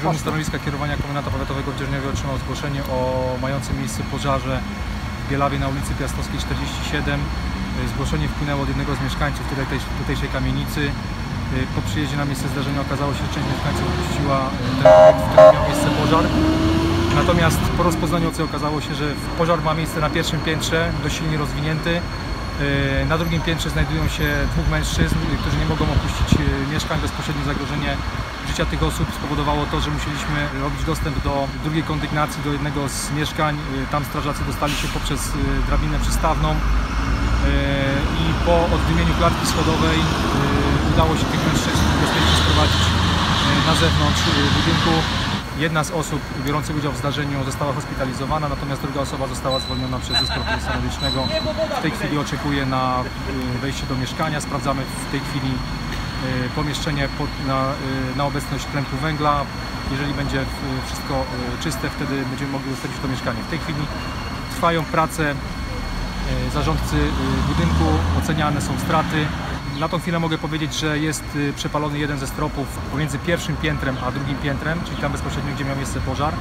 Dyżurny Stanowiska Kierowania Komendanta Powiatowego w Dzierżoniowie otrzymał zgłoszenie o mającym miejsce pożarze w Bielawie na ulicy Piastowskiej 47. Zgłoszenie wpłynęło od jednego z mieszkańców tutejszej kamienicy. Po przyjeździe na miejsce zdarzenia okazało się, że część mieszkańców opuściła ten obiekt, w którym miał miejsce pożar. Natomiast po rozpoznaniu okazało się, że pożar ma miejsce na pierwszym piętrze, dość silnie rozwinięty. Na drugim piętrze znajdują się dwóch mężczyzn, którzy nie mogą opuścić mieszkań. Bezpośrednie zagrożenie życia tych osób spowodowało to, że musieliśmy robić dostęp do drugiej kondygnacji, do jednego z mieszkań. Tam strażacy dostali się poprzez drabinę przystawną i po oddymieniu klatki schodowej udało się tych mężczyzn bezpiecznie sprowadzić na zewnątrz budynku. Jedna z osób biorących udział w zdarzeniu została hospitalizowana, natomiast druga osoba została zwolniona przez zespół ratownictwa medycznego. W tej chwili oczekuje na wejście do mieszkania. Sprawdzamy w tej chwili pomieszczenie na obecność tlenku węgla. Jeżeli będzie wszystko czyste, wtedy będziemy mogli zostawić to mieszkanie. W tej chwili trwają prace zarządcy budynku, oceniane są straty. Na tą chwilę mogę powiedzieć, że jest przepalony jeden ze stropów pomiędzy pierwszym piętrem a drugim piętrem, czyli tam bezpośrednio, gdzie miał miejsce pożar.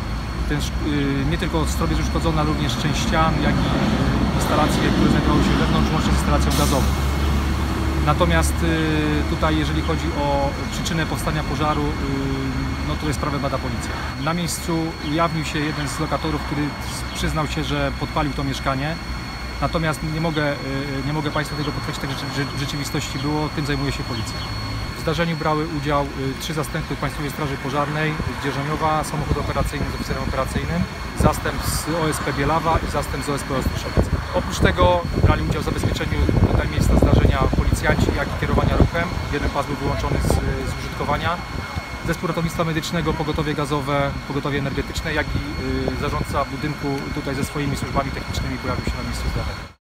Nie tylko strop jest uszkodzony, ale również część ścian, jak i instalacje, które znajdowały się wewnątrz, łącznie z instalacją gazową. Natomiast tutaj, jeżeli chodzi o przyczynę powstania pożaru, no to jest sprawę bada policja. Na miejscu ujawnił się jeden z lokatorów, który przyznał się, że podpalił to mieszkanie. Natomiast nie mogę Państwu tego potwierdzić, tak że w rzeczywistości było, tym zajmuje się policja. W zdarzeniu brały udział 3 zastępy Państwowej Straży Pożarnej z Dzierżoniowa, samochód operacyjny z oficerem operacyjnym, zastęp z OSP Bielawa i zastęp z OSP Ostryszowiec. Oprócz tego brali udział w zabezpieczeniu tutaj miejsca zdarzenia policjanci, jak i kierowania ruchem. Jeden pas był wyłączony z użytkowania. Zespół ratownictwa medycznego, pogotowie gazowe, pogotowie energetyczne, jak i zarządca budynku tutaj ze swoimi służbami technicznymi pojawił się na miejscu zdarzenia.